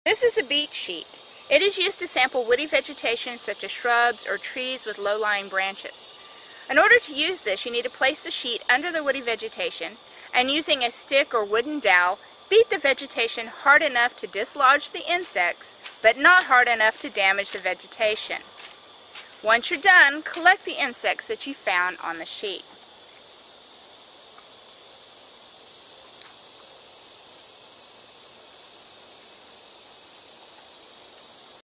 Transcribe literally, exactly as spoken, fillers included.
This is a beet sheet. It is used to sample woody vegetation such as shrubs or trees with low-lying branches. In order to use this, you need to place the sheet under the woody vegetation and using a stick or wooden dowel, beat the vegetation hard enough to dislodge the insects, but not hard enough to damage the vegetation. Once you're done, collect the insects that you found on the sheet.